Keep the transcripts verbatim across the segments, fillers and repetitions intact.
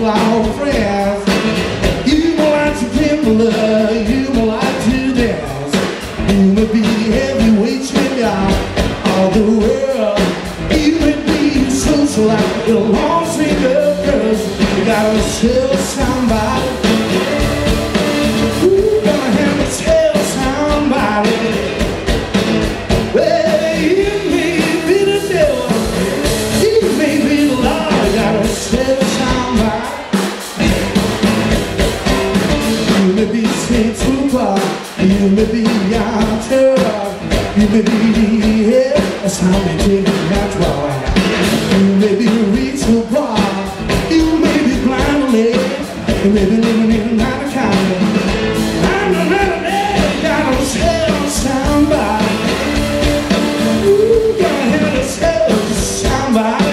our friends. You may like to gamble, you may like to dance. You may be heavyweight champion of the world. You may be social like the long single girls. You gotta tell somebody. You gotta have to tell somebody. Well, you may be the devil, you may be the Lord. You gotta tell somebody. You may be sent to bar, you may be young terror, you may be here, that's how they take it natural. You may be rich or poor, you may be blind or lame, you may be living in another county. I'm another day, you gotta tell somebody. You gotta have to tell somebody.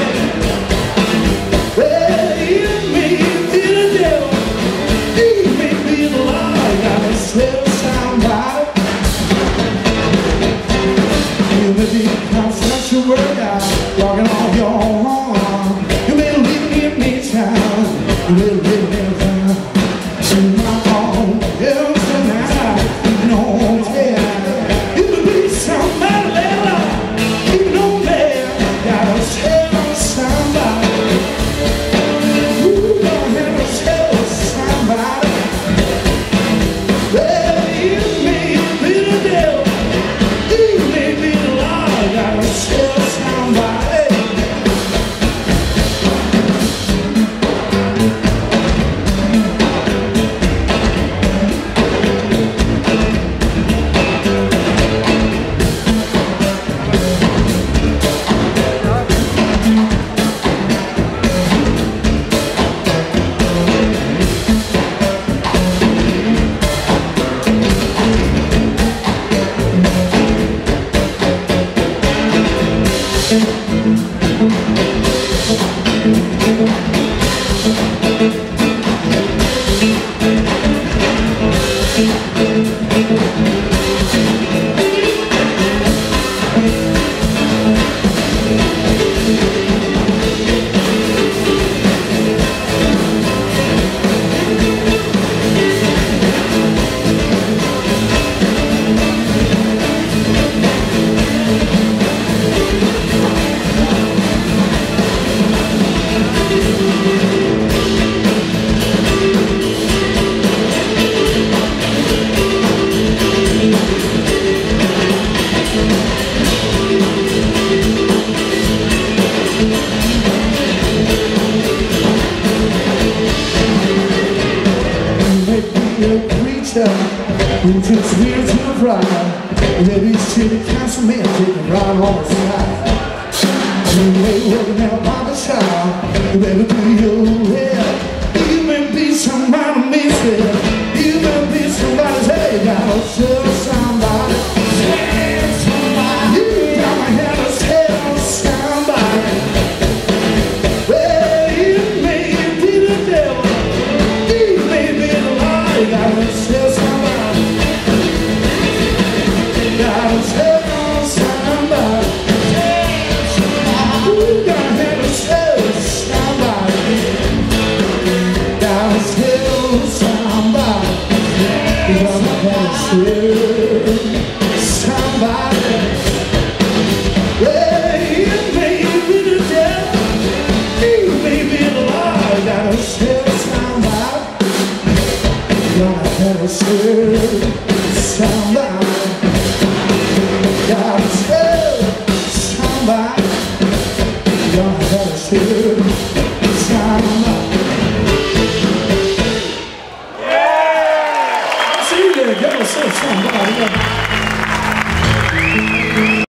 Well, you may be the devil, you may be the Lord. You gotta tell somebody. You may be a construction worker, walking on your own. You may live in midtown, you may live in town. In my home, yeah, tonight, even on ten. You may be somebody later, even on there. Gotta tell somebody. You gotta have to tell somebody. Well, you may be the devil, you may be the Lord. Gotta tell somebody. Who takes wheels to the ride, maybe city council man taking right on the side. You may work in a barber shop, you may do your hair. You may be somebody missing, you may be somebody's hey, gotta tell somebody. Tell somebody. You gotta have to tell somebody. Well, you may be the devil, you may be the Lord. You gotta tell somebody. Gotta tell somebody. You gotta have to tell somebody. Gotta tell somebody. You gotta have to tell somebody. Well, you may be the devil, you may be the Lord. Gotta tell somebody. Gotta have to tell somebody. Gotta tell somebody. Gotta tell somebody.